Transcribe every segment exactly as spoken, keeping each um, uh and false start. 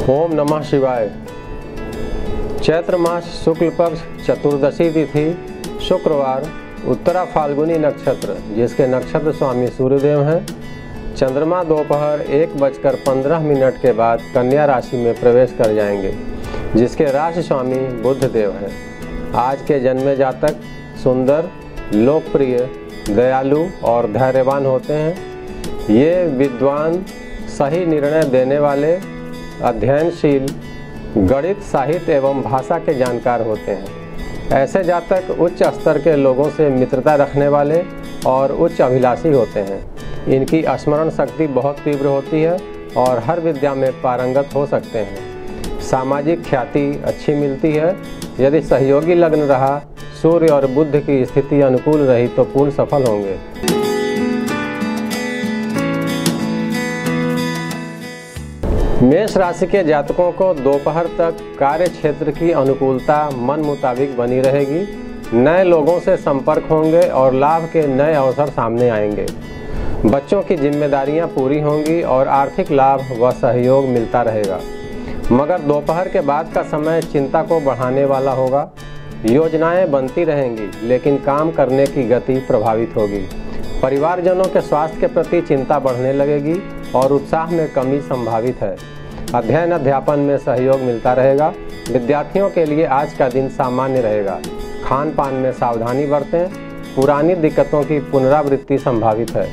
ओम नमः शिवाय। चैत्र मास शुक्ल पक्ष चतुर्दशी तिथि शुक्रवार, उत्तरा फाल्गुनी नक्षत्र, जिसके नक्षत्र स्वामी सूर्यदेव हैं। चंद्रमा दोपहर एक बजकर पंद्रह मिनट के बाद कन्या राशि में प्रवेश कर जाएंगे, जिसके राशि स्वामी बुध देव हैं। आज के जन्मे जातक सुंदर, लोकप्रिय, दयालु और धैर्यवान होते हैं। ये विद्वान, सही निर्णय देने वाले, अध्ययनशील, गणित, साहित्य एवं भाषा के जानकार होते हैं। ऐसे जातक उच्च स्तर के लोगों से मित्रता रखने वाले और उच्च अभिलाषी होते हैं। इनकी स्मरण शक्ति बहुत तीव्र होती है और हर विद्या में पारंगत हो सकते हैं। सामाजिक ख्याति अच्छी मिलती है। यदि सहयोगी लग्न रहा, सूर्य और बुध की स्थिति अनुकूल रही तो पूर्ण सफल होंगे। मेष राशि के जातकों को दोपहर तक कार्य क्षेत्र की अनुकूलता मन मुताबिक बनी रहेगी। नए लोगों से संपर्क होंगे और लाभ के नए अवसर सामने आएंगे। बच्चों की जिम्मेदारियां पूरी होंगी और आर्थिक लाभ व सहयोग मिलता रहेगा। मगर दोपहर के बाद का समय चिंता को बढ़ाने वाला होगा। योजनाएं बनती रहेंगी, लेकिन काम करने की गति प्रभावित होगी। परिवारजनों के स्वास्थ्य के प्रति चिंता बढ़ने लगेगी और उत्साह में कमी संभावित है। अध्ययन अध्यापन में सहयोग मिलता रहेगा। विद्यार्थियों के लिए आज का दिन सामान्य रहेगा। खान पान में सावधानी बरतें। पुरानी दिक्कतों की पुनरावृत्ति संभावित है।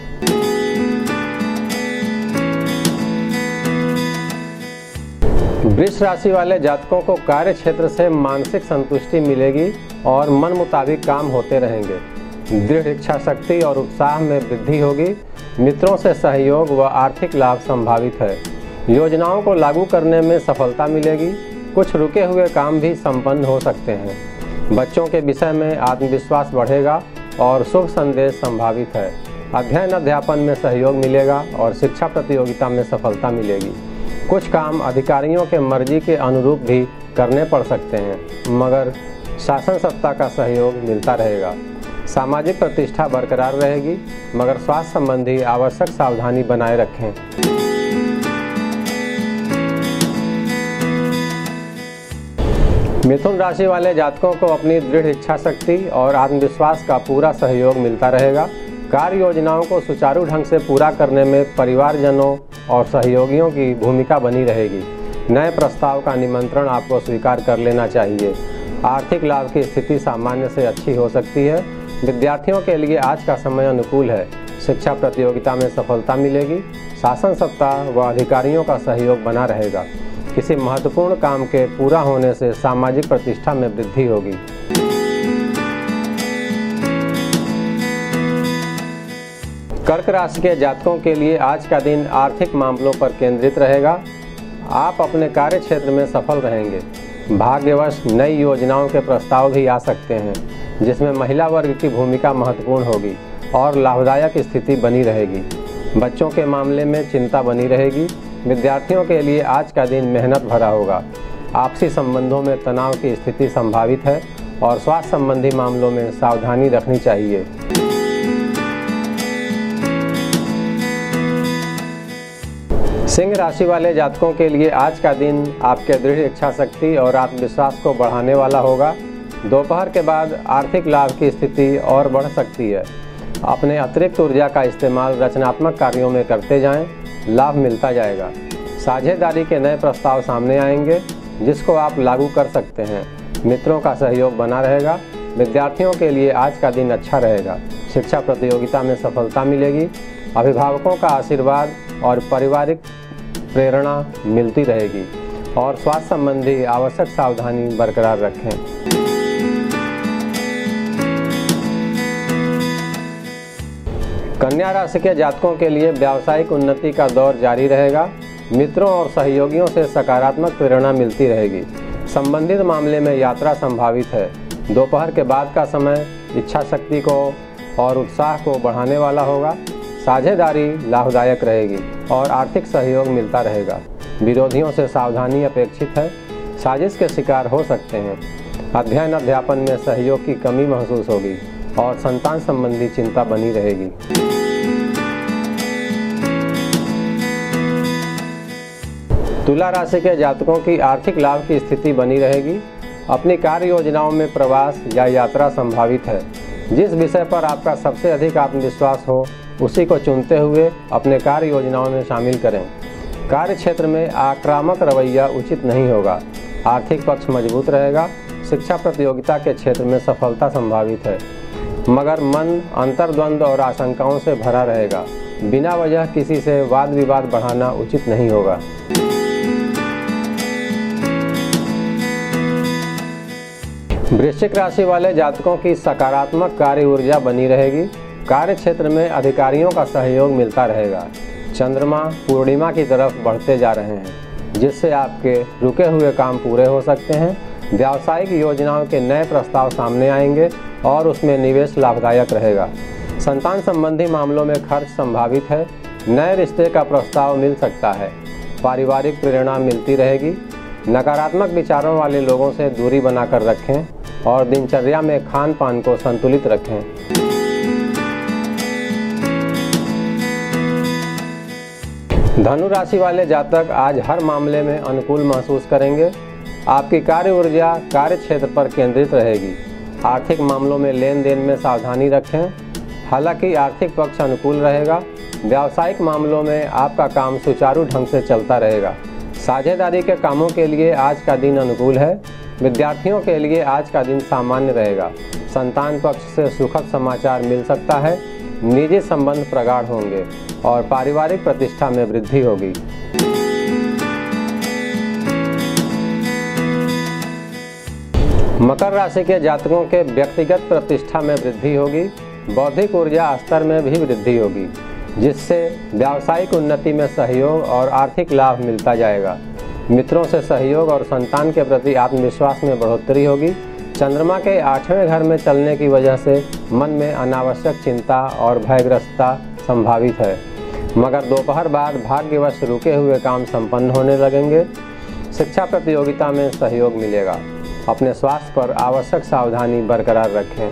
वृष राशि वाले जातकों को कार्य क्षेत्र से मानसिक संतुष्टि मिलेगी और मन मुताबिक काम होते रहेंगे। दृढ़ इच्छा शक्ति और उत्साह में वृद्धि होगी। मित्रों से सहयोग व आर्थिक लाभ संभावित है। योजनाओं को लागू करने में सफलता मिलेगी। कुछ रुके हुए काम भी संपन्न हो सकते हैं। बच्चों के विषय में आत्मविश्वास बढ़ेगा और शुभ संदेश संभावित है। अध्ययन अध्यापन में सहयोग मिलेगा और शिक्षा प्रतियोगिता में सफलता मिलेगी। कुछ काम अधिकारियों के मर्जी के अनुरूप भी करने पड़ सकते हैं, मगर शासन सत्ता का सहयोग मिलता रहेगा। सामाजिक प्रतिष्ठा बरकरार रहेगी, मगर स्वास्थ्य संबंधी आवश्यक सावधानी बनाए रखें। मिथुन राशि वाले जातकों को अपनी दृढ़ इच्छा शक्ति और आत्मविश्वास का पूरा सहयोग मिलता रहेगा। कार्य योजनाओं को सुचारू ढंग से पूरा करने में परिवारजनों और सहयोगियों की भूमिका बनी रहेगी। नए प्रस्ताव का निमंत्रण आपको स्वीकार कर लेना चाहिए। आर्थिक लाभ की स्थिति सामान्य से अच्छी हो सकती है। विद्यार्थियों के लिए आज का समय अनुकूल है। शिक्षा प्रतियोगिता में सफलता मिलेगी। शासन सत्ता व अधिकारियों का सहयोग बना रहेगा। किसी महत्वपूर्ण काम के पूरा होने से सामाजिक प्रतिष्ठा में वृद्धि होगी। कर्क राशि के जातकों के लिए आज का दिन आर्थिक मामलों पर केंद्रित रहेगा। आप अपने कार्य क्षेत्र में सफल रहेंगे। भाग्यवश नई योजनाओं के प्रस्ताव भी आ सकते हैं, जिसमें महिला वर्ग की भूमिका महत्वपूर्ण होगी और लाभदायक स्थिति बनी रहेगी। बच्चों के मामले में चिंता बनी रहेगी। विद्यार्थियों के लिए आज का दिन मेहनत भरा होगा। आपसी संबंधों में तनाव की स्थिति संभावित है और स्वास्थ्य संबंधी मामलों में सावधानी रखनी चाहिए। सिंह राशि वाले जातकों के लिए आज का दिन आपके दृढ़ इच्छा शक्ति और आत्मविश्वास को बढ़ाने वाला होगा। दोपहर के बाद आर्थिक लाभ की स्थिति और बढ़ सकती है। अपने अतिरिक्त ऊर्जा का इस्तेमाल रचनात्मक कार्यों में करते जाएं, लाभ मिलता जाएगा। साझेदारी के नए प्रस्ताव सामने आएंगे, जिसको आप लागू कर सकते हैं। मित्रों का सहयोग बना रहेगा। विद्यार्थियों के लिए आज का दिन अच्छा रहेगा। शिक्षा प्रतियोगिता में सफलता मिलेगी। अभिभावकों का आशीर्वाद और पारिवारिक प्रेरणा मिलती रहेगी और स्वास्थ्य संबंधी आवश्यक सावधानी बरकरार रखें। कन्या राशि के जातकों के लिए व्यावसायिक उन्नति का दौर जारी रहेगा। मित्रों और सहयोगियों से सकारात्मक प्रेरणा मिलती रहेगी। संबंधित मामले में यात्रा संभावित है। दोपहर के बाद का समय इच्छा शक्ति को और उत्साह को बढ़ाने वाला होगा। साझेदारी लाभदायक रहेगी और आर्थिक सहयोग मिलता रहेगा। विरोधियों से सावधानी अपेक्षित है। साजिश के शिकार हो सकते हैं। अध्ययन अध्यापन में सहयोग की कमी महसूस होगी और संतान संबंधी चिंता बनी रहेगी। तुला राशि के जातकों की आर्थिक लाभ की स्थिति बनी रहेगी। अपनी कार्य योजनाओं में प्रवास या यात्रा संभावित है। जिस विषय पर आपका सबसे अधिक आत्मविश्वास हो उसी को चुनते हुए अपने कार्य योजनाओं में शामिल करें। कार्य क्षेत्र में आक्रामक रवैया उचित नहीं होगा। आर्थिक पक्ष मजबूत रहेगा। शिक्षा प्रतियोगिता के क्षेत्र में सफलता संभावित है, मगर मन अंतर्द्वंद और आशंकाओं से भरा रहेगा। बिना वजह किसी से वाद विवाद बढ़ाना उचित नहीं होगा। वृश्चिक राशि वाले जातकों की सकारात्मक कार्य ऊर्जा बनी रहेगी। कार्य क्षेत्र में अधिकारियों का सहयोग मिलता रहेगा। चंद्रमा पूर्णिमा की तरफ बढ़ते जा रहे हैं, जिससे आपके रुके हुए काम पूरे हो सकते हैं। व्यावसायिक योजनाओं के नए प्रस्ताव सामने आएंगे और उसमें निवेश लाभदायक रहेगा। संतान संबंधी मामलों में खर्च संभावित है। नए रिश्ते का प्रस्ताव मिल सकता है। पारिवारिक प्रेरणा मिलती रहेगी। नकारात्मक विचारों वाले लोगों से दूरी बनाकर रखें और दिनचर्या में खान पान को संतुलित रखें। धनु राशि वाले जातक आज हर मामले में अनुकूल महसूस करेंगे। आपकी कार्य ऊर्जा कार्य क्षेत्र पर केंद्रित रहेगी। आर्थिक मामलों में लेन देन में सावधानी रखें। हालांकि आर्थिक पक्ष अनुकूल रहेगा। व्यावसायिक मामलों में आपका काम सुचारू ढंग से चलता रहेगा। साझेदारी के कामों के लिए आज का दिन अनुकूल है। विद्यार्थियों के लिए आज का दिन सामान्य रहेगा। संतान पक्ष से सुखद समाचार मिल सकता है। निजी संबंध प्रगाढ़ होंगे और पारिवारिक प्रतिष्ठा में वृद्धि होगी। मकर राशि के जातकों के व्यक्तिगत प्रतिष्ठा में वृद्धि होगी। बौद्धिक ऊर्जा स्तर में भी वृद्धि होगी, जिससे व्यावसायिक उन्नति में सहयोग और आर्थिक लाभ मिलता जाएगा। मित्रों से सहयोग और संतान के प्रति आत्मविश्वास में बढ़ोतरी होगी। चंद्रमा के आठवें घर में चलने की वजह से मन में अनावश्यक चिंता और भयग्रस्तता संभावित है, मगर दोपहर बाद भाग्यवश रुके हुए काम संपन्न होने लगेंगे। शिक्षा प्रतियोगिता में सहयोग मिलेगा। अपने स्वास्थ्य पर आवश्यक सावधानी बरकरार रखें।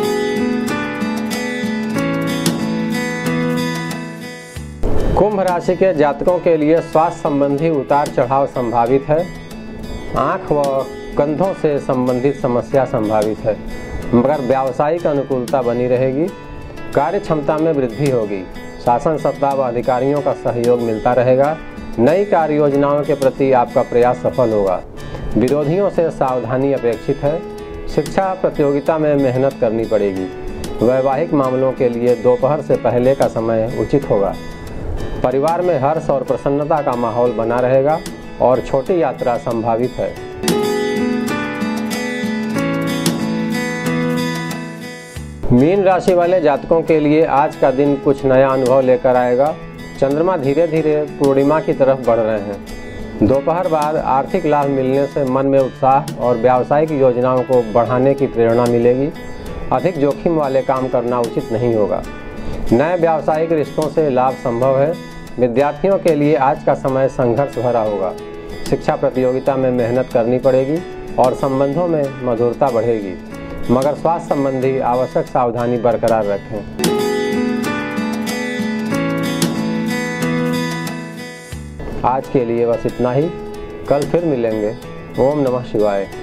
कुंभ राशि के जातकों के लिए स्वास्थ्य संबंधी उतार चढ़ाव संभावित है। आँख व कंधों से संबंधित समस्या संभावित है, मगर व्यावसायिक अनुकूलता बनी रहेगी। कार्य क्षमता में वृद्धि होगी। शासन सत्ता व अधिकारियों का सहयोग मिलता रहेगा। नई कार्य योजनाओं के प्रति आपका प्रयास सफल होगा। विरोधियों से सावधानी अपेक्षित है। शिक्षा प्रतियोगिता में मेहनत करनी पड़ेगी। वैवाहिक मामलों के लिए दोपहर से पहले का समय उचित होगा। परिवार में हर्ष और प्रसन्नता का माहौल बना रहेगा और छोटी यात्रा संभावित है। मीन राशि वाले जातकों के लिए आज का दिन कुछ नया अनुभव लेकर आएगा। चंद्रमा धीरे धीरे पूर्णिमा की तरफ बढ़ रहे हैं। दोपहर बाद आर्थिक लाभ मिलने से मन में उत्साह और व्यावसायिक योजनाओं को बढ़ाने की प्रेरणा मिलेगी। अधिक जोखिम वाले काम करना उचित नहीं होगा। नए व्यावसायिक रिश्तों से लाभ संभव है। विद्यार्थियों के लिए आज का समय संघर्ष भरा होगा। शिक्षा प्रतियोगिता में मेहनत करनी पड़ेगी और संबंधों में मधुरता बढ़ेगी, मगर स्वास्थ्य संबंधी आवश्यक सावधानी बरकरार रखें। आज के लिए बस इतना ही। कल फिर मिलेंगे। ओम नमः शिवाय।